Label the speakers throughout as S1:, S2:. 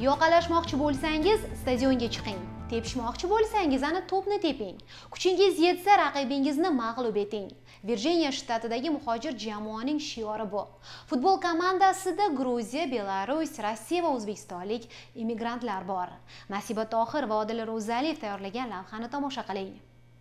S1: Yoqalashmoqchi bo'lsangiz, stadionga chiqing. Tepishmoqchi bo'lsangiz, ana to'pni teping. Kuchingiz yetsa, raqibingizni mag'lub eting. Virjiniya shtatidagi muhojir jamoaning shiori bu. Futbol komandasida Gruziya, Belarus, Rossiya va o'zbekistonlik immigrantlar bor. Nasiba Tohir va Odamlar tayyorlagan lavhani tomosha qiling.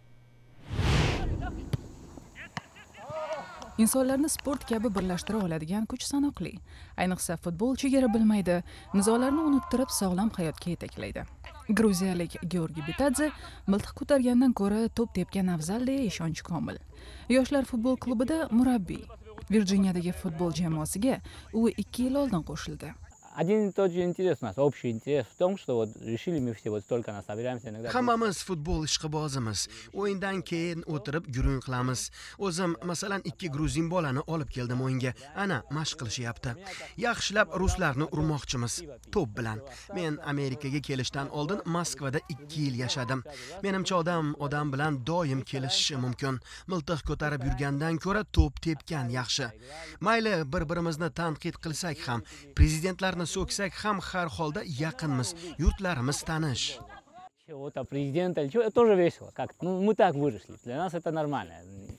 S2: Insonlarni sport kabi birlashtira oladigan kuch sanoqli. Ayniqsa futbol chegara bilmaydi, nizolarni unuttirib sog'lom hayotga yetaklaydi. Gruziyalik Georgiy Bitadze miltiq ko'targandan ko'ra to'p tepgan afzal deya ishonchi komil. Yoshlar futbol klubida murabbiy. Virjiniyadagi futbol jamoasiga u 2 yil oldin qo'shildi.
S3: Один и тот же интерес у нас, общий интерес в том, что вот решили мы все вот столько нас собираемся иногда.
S4: Hammamiz futbol ishqibozimiz. O'yindan keyin o'tirib gurung qilamiz. O'zim masalan 2 gruzin bolani olib keldim o'yinga. Ana mashq qilishyapti. Yaxshilab ruslarni urmoqchimiz to'p bilan. Men Amerikaga kelishdan oldin Moskvada 2 yil yashadim. Menimcha odam bilan doim kelishishi mumkin. Miltiq ko'tarib yurgandan ko'ra to'p tepgan yaxshi. Mayli bir-birimizni tanqid qilsak ham, prezidentlarni so'ksak ham har holda yaqinmiz, yurtlarimiz tanish.
S3: Чего-то президента, это тоже весело. Как? Ну, мы так выросли. Для нас это нормально.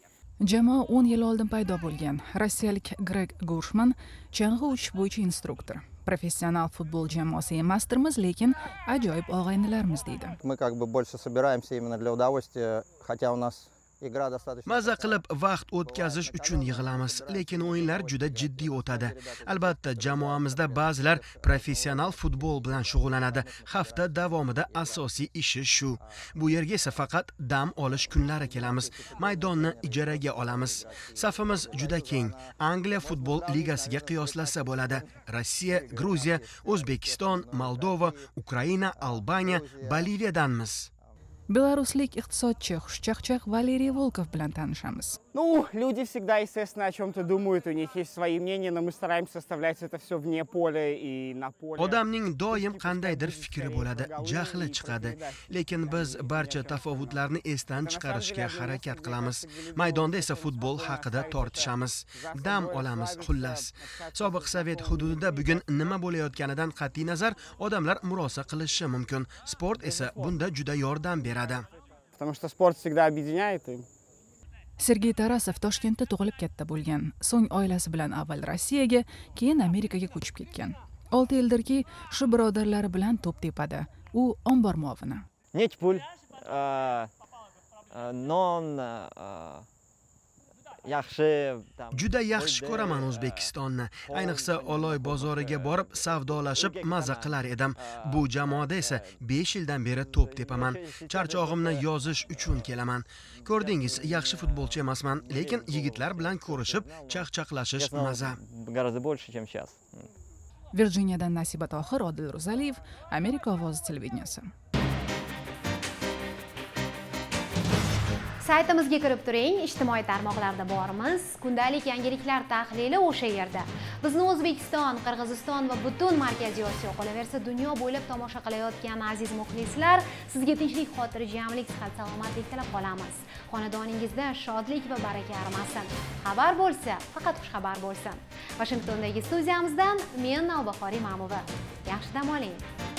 S2: Jamoa 10 yil oldin paydo bo'lgan. Rossiyalik Greg Gushman chang'i uchish bo'yicha instruktor. Professional futbol jamoasi emasdirmiz, lekin ajoyib og'aynilarmiz deydi.
S5: Мы как бы больше собираемся именно для удовольствия, хотя у нас игра достаточно.
S4: Maza qilib vaqt o'tkazish uchun yig'ilamiz, lekin o'yinlar juda jiddiy o'tadi. Albatta, jamoamizda ba'zilar professional futbol bilan shug'ullanadi. Hafta davomida asosiy ishi shu. Bu yerga esa faqat dam olish kunlari kelamiz. Maydonni ijaraga olamiz. Safimiz juda keng. Angliya futbol ligasiga qiyoslasa bo'ladi. Rossiya, Gruziya, O'zbekiston, Moldova, Ukraina, Albaniya, Boliviyadanmiz.
S2: Belaruslik iqtisodchi xushchaqchaq Valeriy Volkov bilan tanishamiz.
S6: Ну, люди всегда, естественно, о чем-то думают, у них есть свои мнения, но мы стараемся оставлять это все вне поля и на поле.
S4: Odamning doim qandaydir fikri bo'ladi, jahli chiqadi, lekin biz barcha tafovutlarni esdan chiqarishga harakat qilamiz. Maydonda esa futbol haqida tortishamiz, dam olamiz, xullas. Sobiq Sovet hududida bugun nima bo'layotganidan qat'iy nazar odamlar murosa qilishi mumkin. Sport esa bunda juda yordam beradi.
S6: Потому что спорт всегда объединяет.
S2: Sergey Tarasov Toshkentda tug'ilib katta bo'lgan. So'ng oilasi bilan avval Rossiyaga, keyin Amerikaga ko'chib ketgan. 6 yildirki, shu birodarlari bilan to'p tepadi. U ombor muovini.
S5: Нет пуль, non, yaxshi.
S4: Juda yaxshi ko'raman O'zbekistonni. Ayniqsa Oloy bozoriga borib savdolashib maza qilar edim. Bu jamoada esa 5 yildan beri to'p tepaman. Charchog'imni yozish uchun kelaman. Ko'rdingiz, yaxshi futbolchi emasman, lekin yigitlar bilan ko'rishib, chaqchaqlashish maza.
S5: Gораздо больше, чем сейчас.
S2: Virjiniyadan Nasiba Tohir, Odamlar, Amerika Ovozi televideniyasi.
S1: Saytimizga kirib turing, ijtimoiy tarmoqlarda bormiz. Kundalik yangiliklar tahlili o'sha yerda. Bizni O'zbekiston, Qirg'iziston va butun Markaziy Osiyo, qolaversa dunyo bo'ylab tomosha qilayotgan aziz muxlislar, sizga tinchlik, xotirjamlik, sihat, salomatlik tilab qolamiz. Xonadoningizda shodlik va baraka armasin. Xabar bo'lsa, faqat xush xabar bo'lsin. Washingtondagi studiyamizdan men Navbahoriy Ma'mova. Yaxshi dam oling.